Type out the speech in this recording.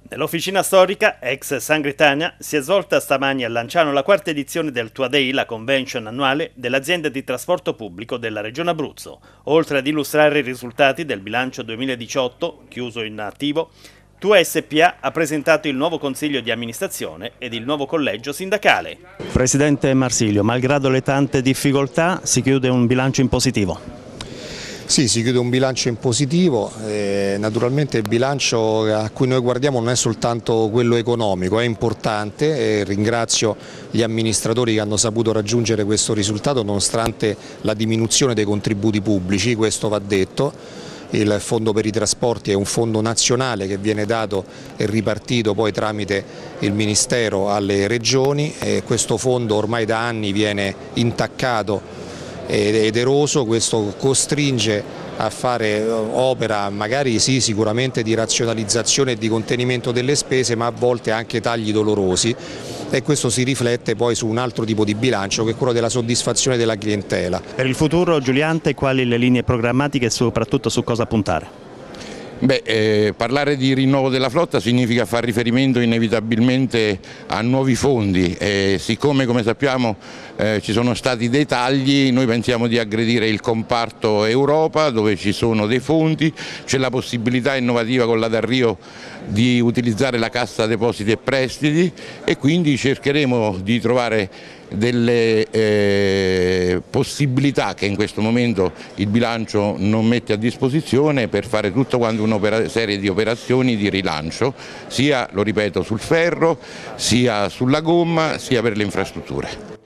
Nell'officina storica, ex Sangritana, si è svolta stamani a Lanciano la quarta edizione del Tua Day, la convention annuale dell'azienda di trasporto pubblico della Regione Abruzzo. Oltre ad illustrare i risultati del bilancio 2018, chiuso in attivo, Tua SPA ha presentato il nuovo consiglio di amministrazione ed il nuovo collegio sindacale. Presidente Marsilio, malgrado le tante difficoltà, si chiude un bilancio in positivo. Sì, si chiude un bilancio in positivo, naturalmente il bilancio a cui noi guardiamo non è soltanto quello economico, è importante e ringrazio gli amministratori che hanno saputo raggiungere questo risultato nonostante la diminuzione dei contributi pubblici, questo va detto. Il fondo per i trasporti è un fondo nazionale che viene dato e ripartito poi tramite il Ministero alle regioni e questo fondo ormai da anni viene intaccato ed eroso, questo costringe a fare opera magari sì sicuramente di razionalizzazione e di contenimento delle spese, ma a volte anche tagli dolorosi e questo si riflette poi su un altro tipo di bilancio che è quello della soddisfazione della clientela. Per il futuro, Giuliante, quali le linee programmatiche e soprattutto su cosa puntare? Parlare di rinnovo della flotta significa far riferimento inevitabilmente a nuovi fondi e siccome come sappiamo ci sono stati dei tagli, noi pensiamo di aggredire il comparto Europa dove ci sono dei fondi, c'è la possibilità innovativa con la Dalrio di utilizzare la Cassa Depositi e Prestiti e quindi cercheremo di trovare delle possibilità che in questo momento il bilancio non mette a disposizione per fare tutto quanto una serie di operazioni di rilancio, sia, lo ripeto, sul ferro, sia sulla gomma, sia per le infrastrutture.